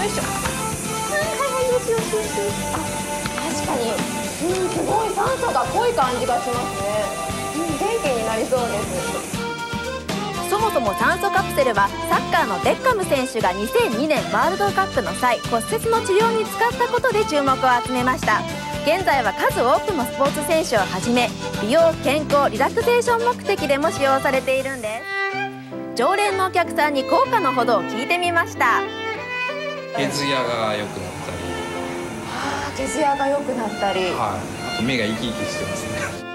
よいしょ。はいはいはい、よしよしよし。あ、確かに、すごい酸素が濃い感じがしますね。元気になりそうです。 そもそも酸素カプセルはサッカーのベッカム選手が2002年ワールドカップの際、骨折の治療に使ったことで注目を集めました。現在は数多くのスポーツ選手をはじめ、美容、健康、リラクゼーション目的でも使用されているんです。常連のお客さんに効果のほどを聞いてみました。 毛艶が良くなったり、 毛艶が良くなったり、 はい、あと目が生き生きしてますね。